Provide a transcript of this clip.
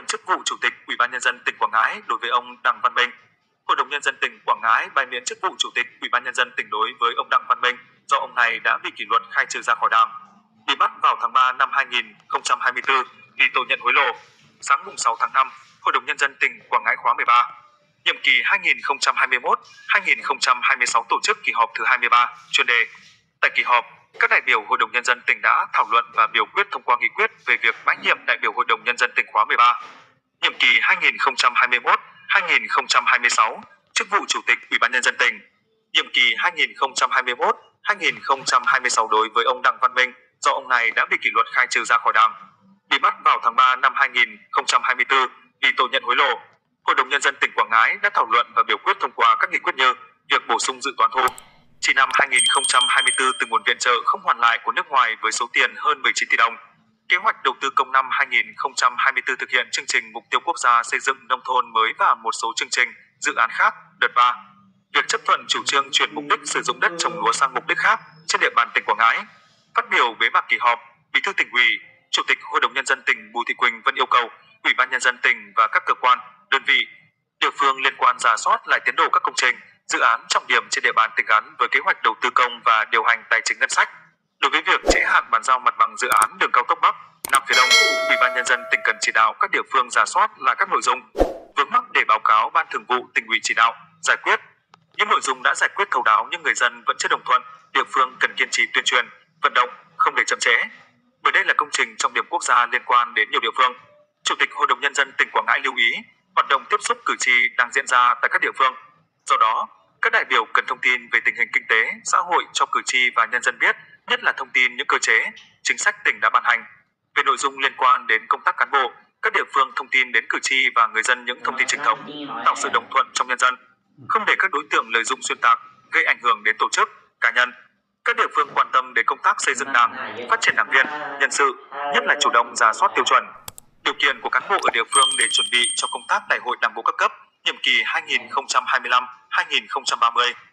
chức vụ Chủ tịch Ủy ban nhân dân tỉnh Quảng Ngãi đối với ông Đặng Văn Minh. Hội đồng nhân dân tỉnh Quảng Ngãi bãi miễn chức vụ Chủ tịch Ủy ban nhân dân tỉnh đối với ông Đặng Văn Minh do ông này đã bị kỷ luật khai trừ ra khỏi Đảng. Bị bắt vào tháng 3 năm 2024 vì tội nhận hối lộ. Sáng mùng 6 tháng 5, Hội đồng nhân dân tỉnh Quảng Ngãi khóa 13, nhiệm kỳ 2021-2026 tổ chức kỳ họp thứ 23, chuyên đề. Tại kỳ họp, các đại biểu Hội đồng nhân dân tỉnh đã thảo luận và biểu quyết thông qua nghị quyết về việc bãi nhiệm đại biểu Hội đồng nhân dân tỉnh khóa 13, nhiệm kỳ 2021-2026, chức vụ Chủ tịch Ủy ban nhân dân tỉnh, nhiệm kỳ 2021-2026 đối với ông Đặng Văn Minh do ông này đã bị kỷ luật khai trừ ra khỏi Đảng. Bị bắt vào tháng 3 năm 2024 vì tội nhận hối lộ. Hội đồng nhân dân tỉnh Quảng Ngãi đã thảo luận và biểu quyết thông qua các nghị quyết như việc bổ sung dự toán thu chi năm 2024 từ nguồn viện trợ không hoàn lại của nước ngoài với số tiền hơn 19 tỷ đồng. Kế hoạch đầu tư công năm 2024 thực hiện chương trình mục tiêu quốc gia xây dựng nông thôn mới và một số chương trình, dự án khác, đợt 3. Việc chấp thuận chủ trương chuyển mục đích sử dụng đất trồng lúa sang mục đích khác trên địa bàn tỉnh Quảng Ngãi. Phát biểu bế mạc kỳ họp, Bí thư Tỉnh ủy, Chủ tịch Hội đồng nhân dân tỉnh Bùi Thị Quỳnh vẫn yêu cầu Ủy ban nhân dân tỉnh và các cơ quan, đơn vị, địa phương liên quan rà soát lại tiến độ các công trình, dự án trọng điểm trên địa bàn tỉnh gắn với kế hoạch đầu tư công và điều hành tài chính ngân sách. Đối với việc trễ hạn bàn giao mặt bằng dự án đường cao tốc Bắc, Nam phía Đông, Ủy ban nhân dân tỉnh cần chỉ đạo các địa phương rà soát lại các nội dung vướng mắc để báo cáo Ban Thường vụ Tỉnh ủy chỉ đạo, giải quyết. Những nội dung đã giải quyết thấu đáo nhưng người dân vẫn chưa đồng thuận, địa phương cần kiên trì tuyên truyền, vận động, không để chậm trễ. Bởi đây là công trình trọng điểm quốc gia liên quan đến nhiều địa phương. Chủ tịch Hội đồng nhân dân tỉnh Quảng Ngãi lưu ý, hoạt động tiếp xúc cử tri đang diễn ra tại các địa phương. Do đó, các đại biểu cần thông tin về tình hình kinh tế, xã hội cho cử tri và nhân dân biết, nhất là thông tin những cơ chế, chính sách tỉnh đã ban hành. Về nội dung liên quan đến công tác cán bộ, các địa phương thông tin đến cử tri và người dân những thông tin chính thống, tạo sự đồng thuận trong nhân dân, không để các đối tượng lợi dụng xuyên tạc, gây ảnh hưởng đến tổ chức, cá nhân. Các địa phương quan tâm đến công tác xây dựng Đảng, phát triển đảng viên, nhân sự, nhất là chủ động rà soát tiêu chuẩn, điều kiện của cán bộ ở địa phương để chuẩn bị cho công tác đại hội Đảng bộ các cấp, nhiệm kỳ 2025-2030.